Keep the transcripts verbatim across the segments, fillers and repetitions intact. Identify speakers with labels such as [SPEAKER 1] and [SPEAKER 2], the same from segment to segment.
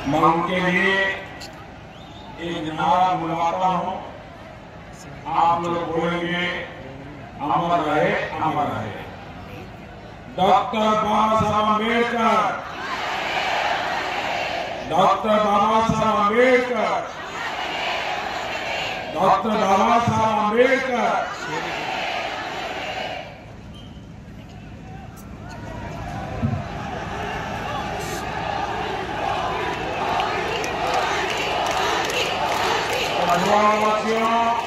[SPEAKER 1] मैं उनके लिए एक नारा बुलवाता हूं। आप लोग बोलेंगे अमर रहे, अमर रहे डॉक्टर बाबा साहब अम्बेडकर, डॉक्टर बाबा साहब अम्बेडकर, डॉक्टर बाबा साहब अम्बेडकर। वासियों,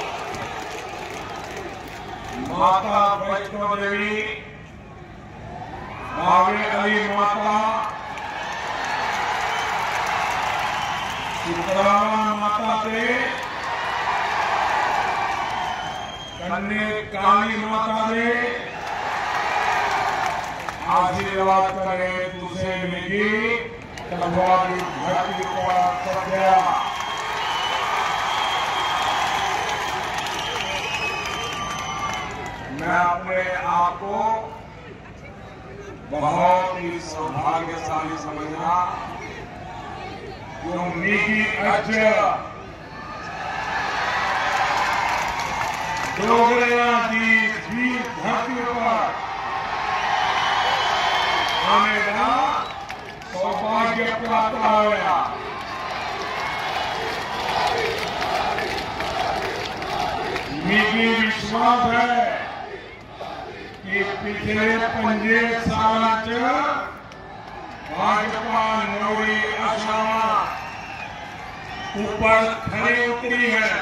[SPEAKER 1] माता वैष्णो देवी, बावे अली माता, शीतला माता से कन्या काली माता ने आशीर्वाद करे तुझे मिली कठुआ की धरती पर सत्या। मैं अपने आप को बहुत ही सौभाग्यशाली समझना जो मीठी अज डोगरिया की भी धरती पर आने का सौभाग्य प्राप्त होया। मीठी विश्वास है कि पिछले पंजे साल भाजपा नोरी आशावा ऊपर खड़ी उतरी है।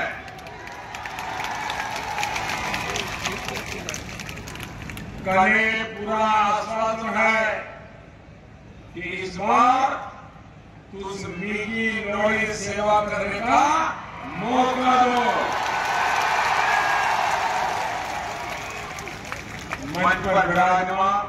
[SPEAKER 1] कने पूरा आश्वासन है कि इस बार तुझ मीठी नोरी सेवा करने का मौका दो। मंच पर विराजमान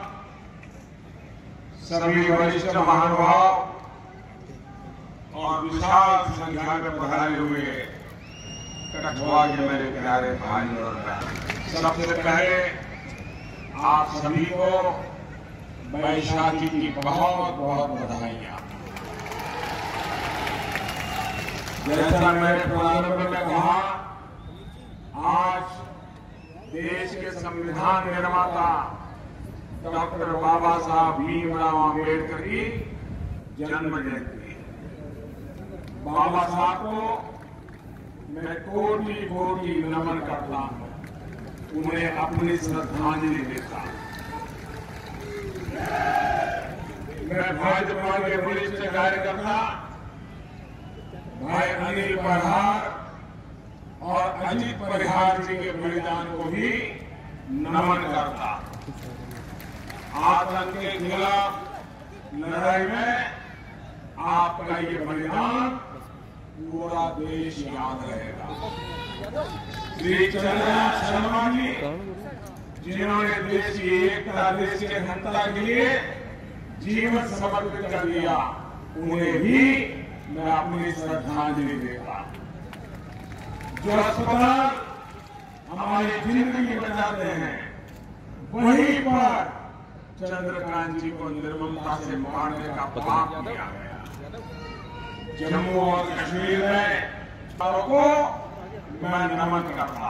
[SPEAKER 1] सभी वरिष्ठ महानुभाव और विशाल संख्या में पधारे हुए कठुआ के मेरे प्यारे भाई और बहन, सबसे पहले आप सभी को बैसाखी की बहुत बहुत बधाइयां। जैसा मैंने प्रारंभ में कहा, आज देश के संविधान निर्माता डॉक्टर बाबा साहब भीमराव अम्बेडकर की जन्म जयंती। बाबा साहब को मैं कोटि कोटि नमन करता हूं, उन्हें अपनी श्रद्धांजलि देता हूं। मैं भाजपा के वरिष्ठ कार्यकर्ता भाई अनिल परिहार और अजीत परिहार जी के बलिदान को भी नमन करता। आतंक के खिलाफ लड़ाई में आपका ये बलिदान पूरा देश याद रहेगा। श्री चंद्रनाथ शर्मा जी, जिन्होंने देश की एकता, देश की अखंडता के लिए जीवन समर्पित कर दिया, उन्हें भी मैं अपनी श्रद्धांजलि देता। जो अस्पताल हमारी जिंदगी बचाते हैं, वहीं पर चंद्रकांत जी को निर्ममता से मारने का पाप किया गया। जम्मू और कश्मीर में को मैं नमन करता।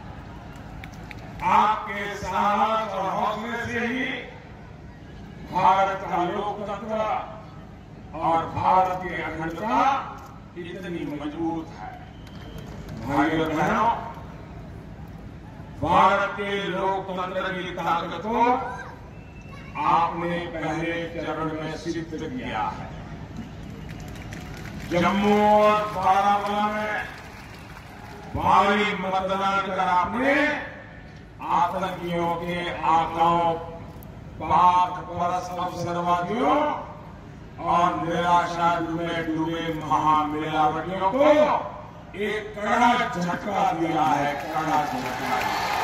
[SPEAKER 1] आपके साहस और हौसले से ही भारत का लोकतंत्र और भारत की अखंडता इतनी मजबूत है। भाइयों और बहनों, भारत के लोकतंत्र की ताकत को आपने पहले चरण में सिद्ध किया है। जम्मू और बारामूला में भारी मतदान कर आपने आतंकियों के आकाओं, पाक परस्त अवसरवादियों और निराशा में डूबे महामिलावटियों को एक कड़ा झटका दिया है। कड़ा झटका